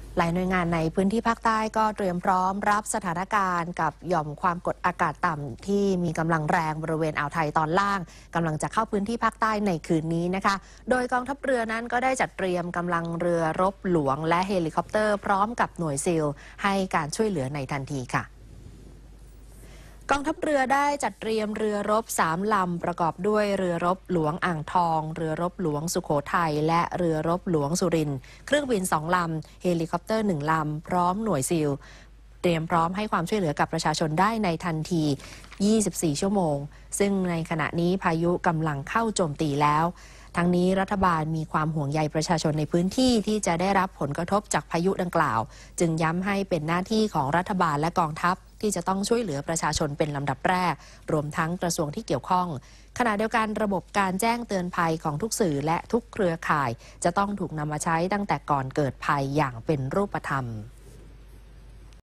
หลายหน่วยงานในพื้นที่ภาคใต้ก็เตรียมพร้อมรับสถานการณ์กับหย่อมความกดอากาศต่ำที่มีกำลังแรงบริเวณอ่าวไทยตอนล่างกำลังจะเข้าพื้นที่ภาคใต้ในคืนนี้นะคะโดยกองทัพเรือนั้นก็ได้จัดเตรียมกำลังเรือรบหลวงและเฮลิคอปเตอร์พร้อมกับหน่วยซีลให้การช่วยเหลือในทันทีค่ะกองทัพเรือได้จัดเตรียมเรือรบ3 ลำประกอบด้วยเรือรบหลวงอ่างทองเรือรบหลวงสุโขทัยและเรือรบหลวงสุรินทร์เครื่องบิน2 ลำเฮลิคอปเตอร์1 ลำพร้อมหน่วยซีลเตรียมพร้อมให้ความช่วยเหลือกับประชาชนได้ในทันที24 ชั่วโมงซึ่งในขณะนี้พายุกำลังเข้าโจมตีแล้วทั้งนี้รัฐบาลมีความห่วงใยประชาชนในพื้นที่ที่จะได้รับผลกระทบจากพายุดังกล่าวจึงย้ำให้เป็นหน้าที่ของรัฐบาลและกองทัพที่จะต้องช่วยเหลือประชาชนเป็นลำดับแรกรวมทั้งกระทรวงที่เกี่ยวข้องขณะเดียวกันระบบการแจ้งเตือนภัยของทุกสื่อและทุกเครือข่ายจะต้องถูกนำมาใช้ตั้งแต่ก่อนเกิดภัยอย่างเป็นรูปธรรม